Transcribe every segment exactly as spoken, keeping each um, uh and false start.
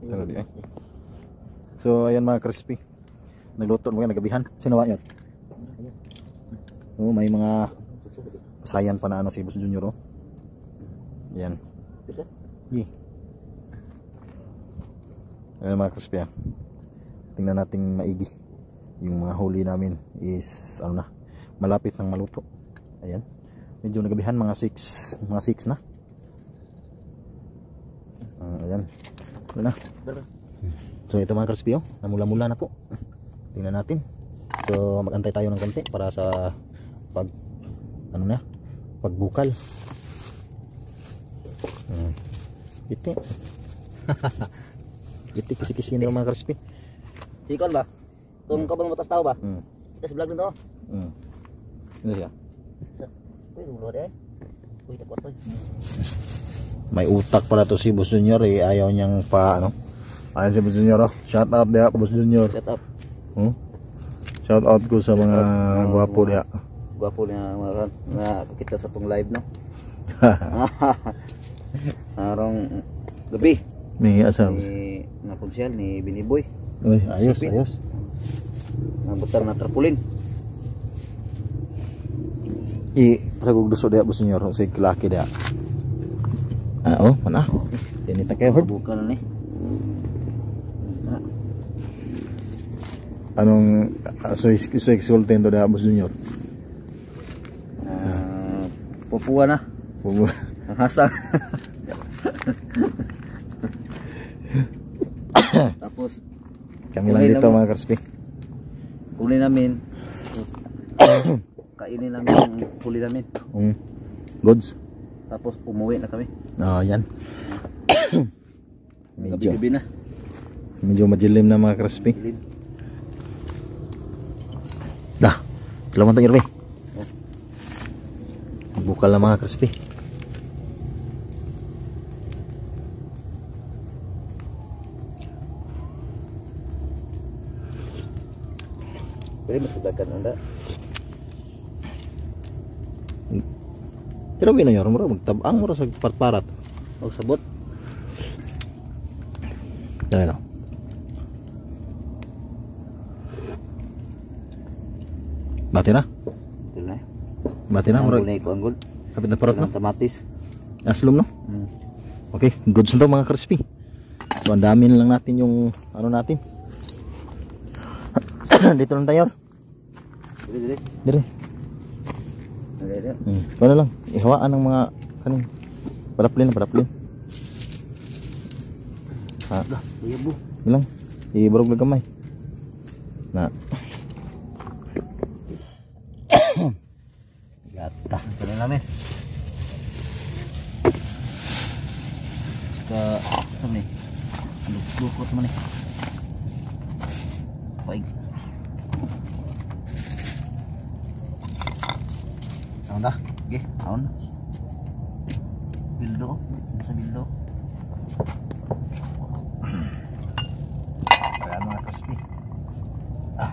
Tara di ay. So ayan mga crispy. Nagluto mo nagabihan. Sino ba 'yan? Oh, may mga sayan pa na ano si Boss Junior oh. Yan. Yeah. Ayan mga crispy ah. Tingnan natin maigi. Yung mga huli namin is ano na, malapit nang maluto. Ayan. Medyo nagabihan mga six, mga six na. Uh, ayan. Ito na. So ito mga crispy oh, namula-mula na po. Tingnan natin. So magantay tayo ng konti para sa pag ano na, pagbukal. Hmm. Iti. Iti kisi-kisi nila mga crispy. Sikon ba? Tung ka bang matas tao ba? Hmm. Kita sebelah nito. Hmm. Ini siya. Uy, ulo deh. Uy, takot to. May utak pala to si Boss Junior eh. Ayaw niyang pa ano. Ayan si Boss Junior oh. Shout out dia Boss Junior. Shut up. Hmm? Shout out ko sa mga uh, gwapo dia. Gwapo niya mga na kita sa tong live no. Arong gabi. May asa. Ni na konsyal ni Biniboy. Uy, ayos, Sipit. ayos. Nabutar na tarpulin. I pasagog duso dia Boss Junior sa laki dia. Ah, oh, mana? Ini tak kayak hord. Bukan nih. Anong uh, so sexual tendo dia Boss Junior? Uh, Papua na. Papua. Hasang. Tapos kami lang dito mga crispy. Kunin namin. Terus kainin namin yung huli namin. Mm. Goods. Tapos umuwi na kami. Oh, yan. Medyo Gabi-gabi na. Medyo madilim na mga crispy. Dilim. Dah. Kailangan tayo, Irwe. Oh. Bukal na mga crispy. Pwede matulagan anda. Pero binayor mo magtabang mo sa parparat. O sabot. Dali na. Bati na? Ito na. Bati na murag. Anggol na anggol. Kapit na parot no? Tamatis. Aslum no? Hmm. Okay, goods na to mga crispy. So ang dami na lang natin yung ano natin. Dito lang tayo. Dire dire. Dire. Dire dire. Hmm. Wala lang. Ihawaan ng mga kanin. Paraplin, paraplin. Ha. Dah, iya bu. Bilang. Ibarog na gamay. Na. Gata. Ito na namin. Ke apa nih? Aduh, bukot mana nih? Baik. Tahu dah, oke, tahu. Bildo, bisa bildo. Ayan mga crispy. Ah.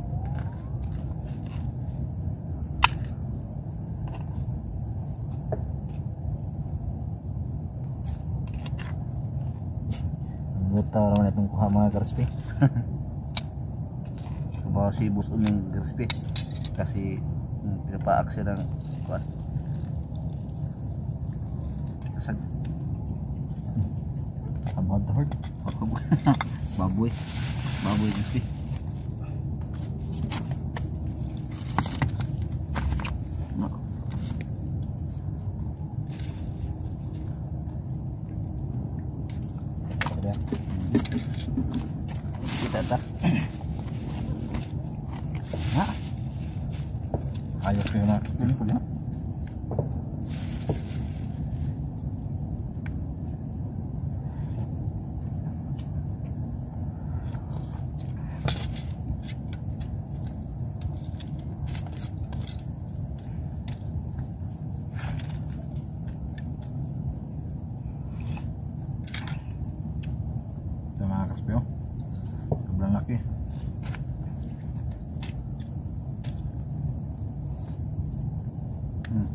Buta naman itong kuha mga crispy. Bawa si Bus Um yang crispy. Kasih hmm, pinapaaak siya ng kuan. Kasag. About the herd. Baboy. Baboy crispy. No. Kita tak. Nah. Ayos kayo na. Ini po na. Ito mga crispy oh. Sobrang laki. Hmm.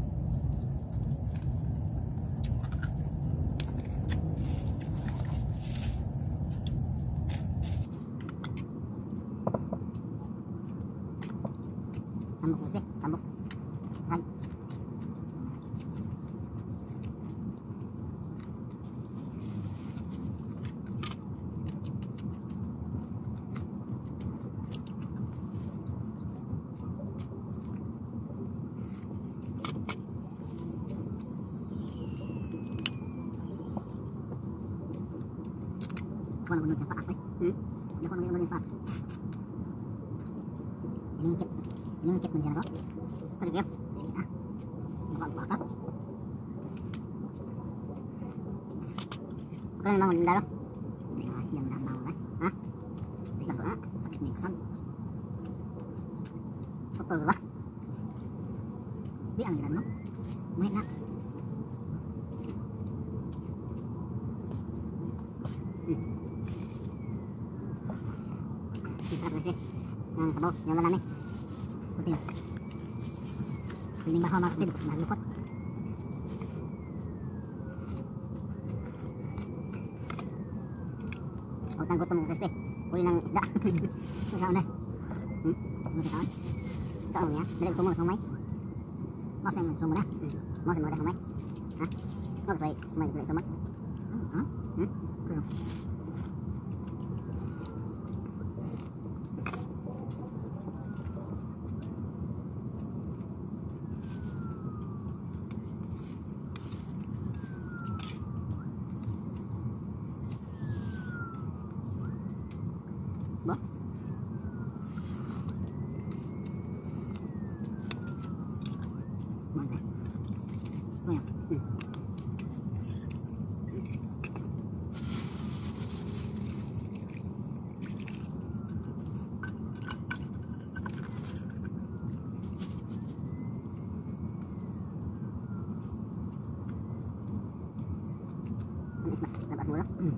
Tambok crispy, tambok. Kan. Ako na gunod sa paak eh. Hmm? Ako na gunod sa paak. Inungkit. Inungkit man dyan ako. Sakit kayo. Ah. Mukha ang baka. Ako na naman laro. Ah, yan na naman eh. Ha? Tignan ko na. Sakit na yung kasal. Putol ba? Di ang gilan mo. Mahit na. Hmm. Sarap kasi. Yang sabaw, yang lalami. Puti yun. Piling bahaw mga kapatid, nalukot. Huwag kang gutom mo crispy. Huli ng isda. Saan na? Hmm? Ano sa saan? Saan mo niya? Dali ko sumo na sumay. Mas na yung sumo na. Mas na yung sumay. Ha? Huwag sa sumay, dali sumay. Ha? Hmm? Ano? Ba? Mantap. Oh ya. Hmm. Manis ba? Labas mula. Hmm.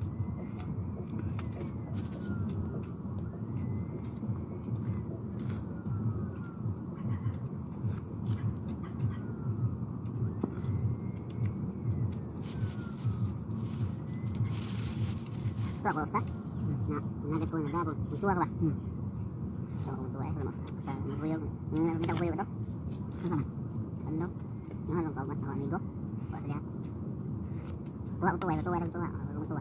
Ito ako basta. Na, nagat ko na gabon. Magtuwa ka ba? Hmm. So, kung tuwa eh, wala mo sa naguyog. Naguyog naguyog ito? Ano sana? Ano? Yung halong kaumat ako amigo? Kuha sa diyan. Tuwa ko tuwa, tuwa ko tuwa. Ako tuwa.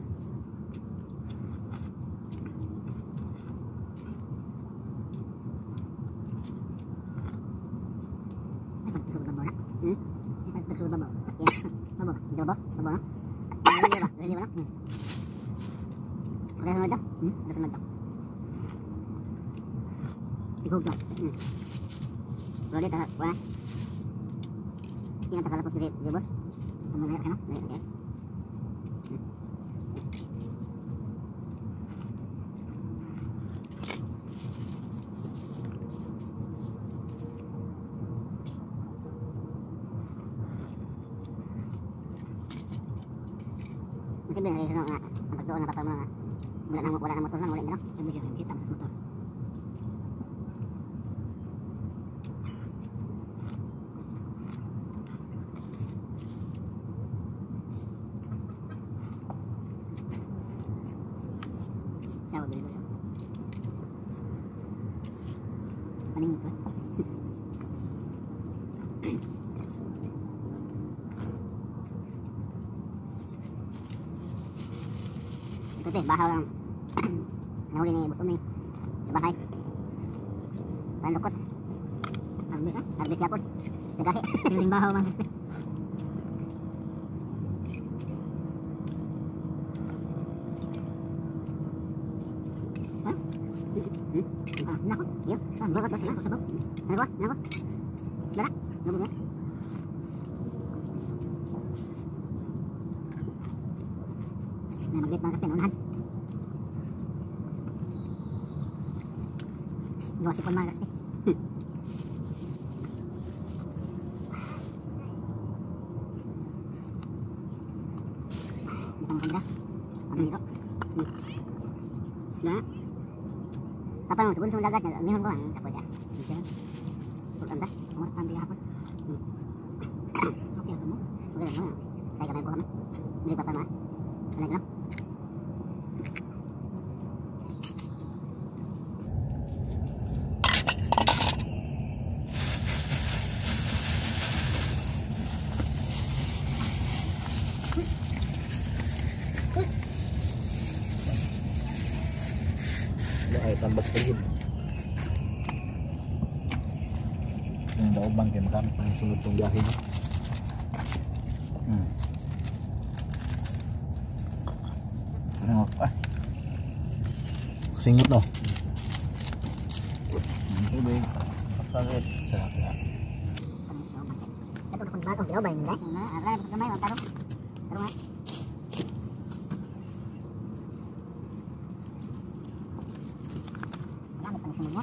Ay, pagtusog ba mo na? Hmm? Ay, pagtusog ba mo? Yan. Babo? Hindi ba? Babo na? Hindi ba? Hindi ba na? Hmm. Ada sunod daw? Hmm? Ada sunod daw. Igog daw. Hmm. Pero dito, wala. Hindi na takalapos dito, dito boss. Tumulaya ka na? Dito, dito. Hmm. Masih bilang kayak senang nggak? Tempat doa nggak apa-apa nggak? Wala nang wala nang motor lang, wala na lang. Sabi ko, kita mas motor. Siapa beli dulu? Paling itu. Ito teh, bahaw lang. Nahuli ni Boss Uming sa bahay. Panlukot. Arbis ha? Arbis yapon. Sagahi. Piling bahaw mga crispy. Ha? Hmm? Ah, nako. Yep. Ah, bakit ba sila? Sabaw. Ano ba? Nako. Dala. Nako niya. Na maglit mga crispy, unahan. Dua sipon mga crispy. Hmm. Ito ang kamera. Ano dito? Hmm. Na? Kapan mo? Subun sa dagat niya. Mihon ko lang. Kapag ya. Bisa. Pagkam ta? Umar, ambi hapon. Hmm. Okay, ito mo. Okay lang mo. Saya kamay po kami. Bili pa pa mga. Ano ka na? Wala ay tambas pa yun. Yung daoban kayo makamit pa yung sunod tong biyahe niya. Hmm. Ano mo pa? Kasingot no? Ang tubig. Pasagit. Sarap na. Tapi kung bago dilaw ba yun dai? Na, ara ba kamay wa taro. Taro nga. Gamit ang sunod mo.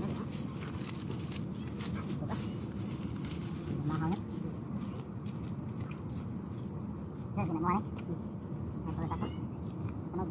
Mahal ni. Ya, sini mo ay. Ay, pala ka. Sunod.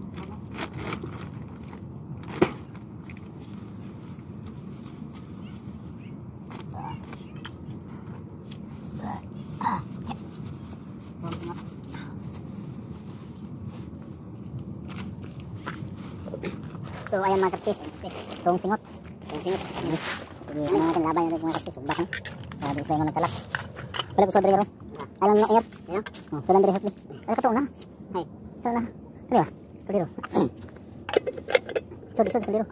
So ayan mga kapit, itong singot, itong singot. Ano natin laban yung mga kapit, subak no. Ah, di tayo nagtalak. Pala ko sa diri ron. Alam no ayop. Ayo. Oh, so diri hotli. Ay kato na. Hay. Kato na. Kali ba? Kaliro. So di so kaliro.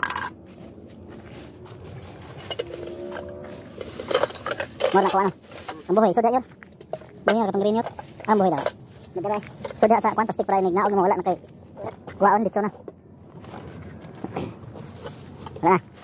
Mo na ko ano. Ang buhay so da yun. Buhay na katong green yun. Ang buhay daw. Nadara. So da sa kwan plastic fry nig naog mo wala na kay kuwaon dito na. Wala.